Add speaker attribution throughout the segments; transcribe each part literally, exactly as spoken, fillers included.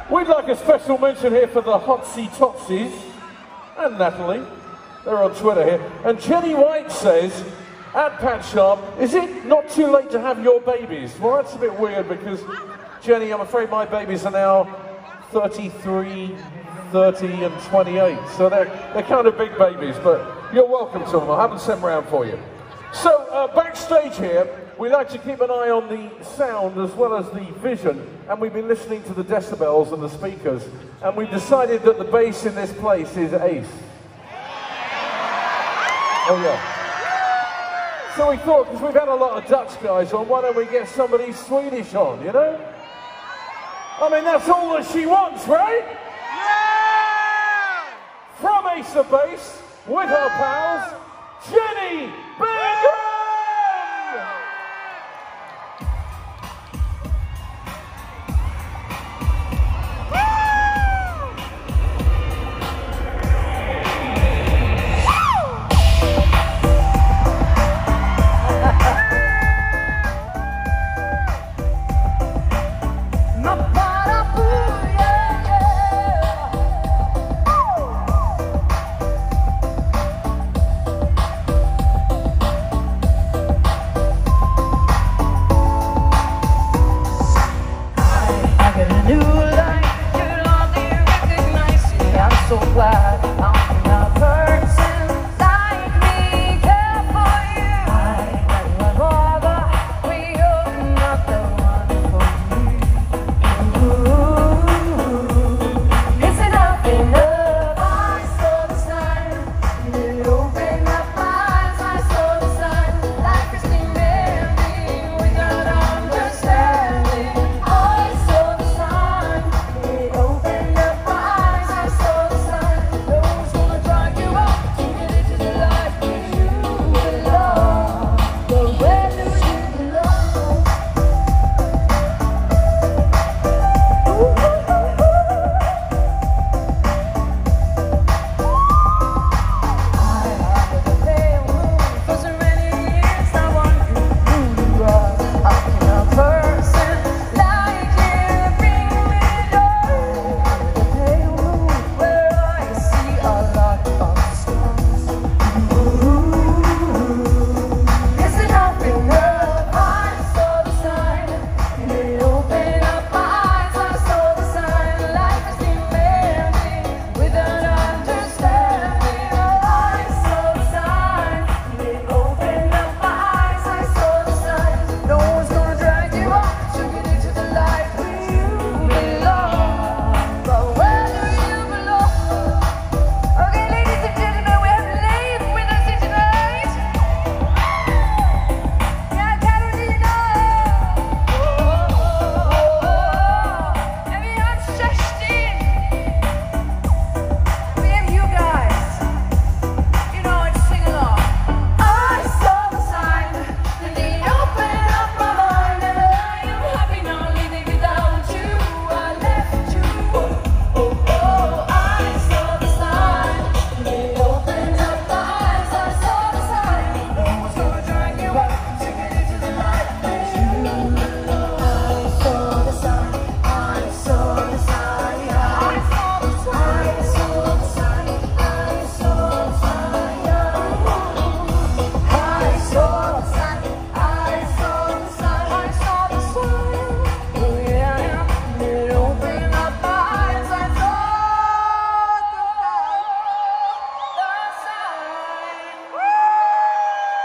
Speaker 1: We'd like a special mention here for the Hotsy Totsies and Natalie. They're on Twitter here. And Jenny White says, at Pat Sharp, is it not too late to have your babies? Well, that's a bit weird because, Jenny, I'm afraid my babies are now thirty-three, thirty and twenty-eight. So they're, they're kind of big babies, but you're welcome to them. I haven't sent them around for you. So uh, backstage here, we like to keep an eye on the sound as well as the vision, and we've been listening to the decibels and the speakers, and we've decided that the bass in this place is ace. Oh yeah. So we thought, because we've had a lot of Dutch guys on, why don't we get somebody Swedish on, you know? I mean, that's all that she wants, right? Yeah! From Ace of Base, with her pals, Jenny Bingham!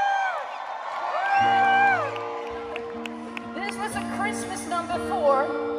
Speaker 2: This was a Christmas number four.